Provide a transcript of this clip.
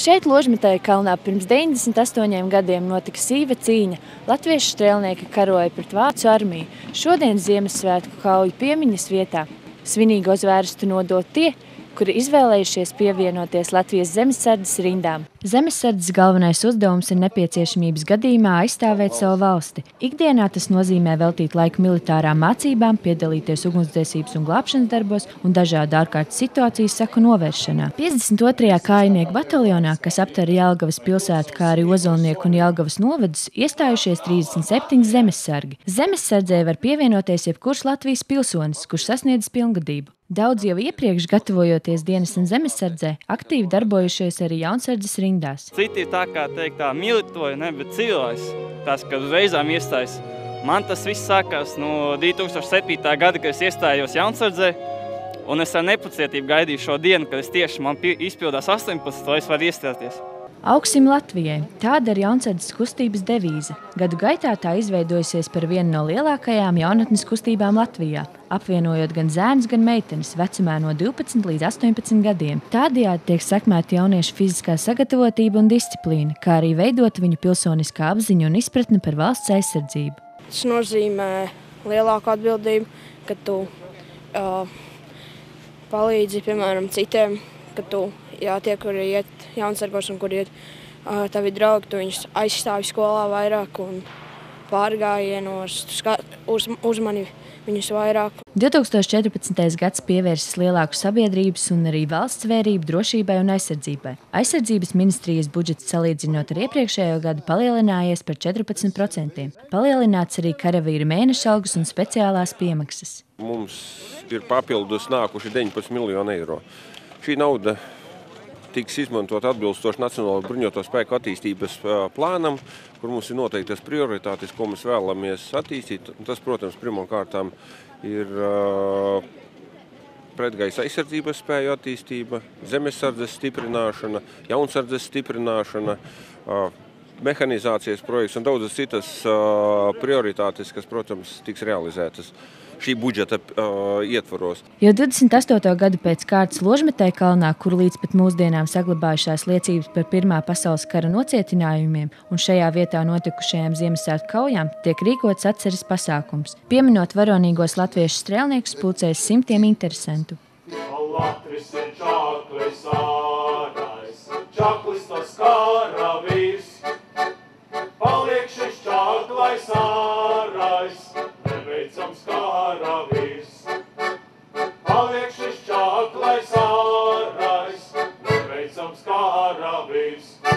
Šeit Ložmetēja kalnā pirms 98 gadiem notika sīva cīņa. Latviešu strēlnieki karoja pret vācu armiju. Šodien Ziemassvētku kauju piemiņas vietā svinīgo zvērstu nodot tie, kuri izvēlējušies pievienoties Latvijas zemesardzes rindām. Zemesardzes galvenais uzdevums ir nepieciešamības gadījumā aizstāvēt savu valsti. Ikdienā tas nozīmē veltīt laiku militārām mācībām, piedalīties ugunsdzēsības un glābšanas darbos un dažādu ārkārtas situāciju saku novēršanā. 52. kājinieku bataljonā, kas aptver Jelgavas pilsētu, kā arī Ozolnieku un Jelgavas novadus, iestājušies 37 zemessargi. Zemessardzē var pievienoties jebkurš Latvijas pilsonis, kurš sasniedz pilngadību. Daudz jau iepriekš gatavojoties dienestam zemessardzē, aktīvi darbojušies arī jaunsardzes rindās. Citi ir tā kā teikt tā militoja, ne, bet cilvēks, tas, kad uzreizām iestājas. Man tas viss sākās no 2007. gada, kad es iestājos jaunsardzē, un es ar nepacietību gaidīju šo dienu, kad es tieši man izpildās 18, lai es varu iestāties. Augsim Latvijai. Tāda ir jaunsardzes kustības devīze. Gadu gaitā tā izveidojusies par vienu no lielākajām jaunatnes kustībām Latvijā, apvienojot gan zēnus, gan meitenes vecumā no 12 līdz 18 gadiem. Tādējādi tiek sekmēta jauniešu fiziskā sagatavotība un disciplīna, kā arī veidot viņu pilsoniskā apziņa un izpratne par valsts aizsardzību. Tas nozīmē lielāku atbildību, ka tu palīdzi, piemēram, citiem, ka tu tie, kuri iet jaunsargos un kuri iet tavi draugi, tu viņus aizstāvi skolā vairāk un pārgājienos, uzmani viņus vairāk. 2014. gads pievērsis lielāku sabiedrības un arī valsts vērību drošībai un aizsardzībai. Aizsardzības ministrijas budžets salīdzinot ar iepriekšējo gadu palielinājies par 14%. Palielināts arī karavīru mēneša algas un speciālās piemaksas. Mums ir papildus nākuši 19 miljoni eiro. Šī nauda tiks izmantot atbilstoši Nacionālo bruņoto spēku attīstības plānam, kur mums ir noteiktas prioritātes, ko mēs vēlamies attīstīt. Tas, protams, pirmkārtām ir pretgaisa aizsardzības spēju attīstība, zemesardzes stiprināšana, jaunsardzes stiprināšana, mehanizācijas projekts un daudzas citas prioritātes, kas, protams, tiks realizētas šī budžeta ietvaros. Jau 28. gadu pēc kārtas Ložmetēja kalnā, kur līdz pat mūsdienām saglabājušās liecības par Pirmā pasaules kara nocietinājumiem un šajā vietā notikušajām Ziemassvētku kaujām, tiek rīkots atceres pasākums. Pieminot varonīgos latviešu strēlniekus, pulcējas simtiem interesentu. Latvis ir čaklis ārais, čaklis tas kara vīrs. Paliek šis čaklais ārais, neveicams kara vīrs. Paliek šis čaklais ārais, neveicams kara vīrs.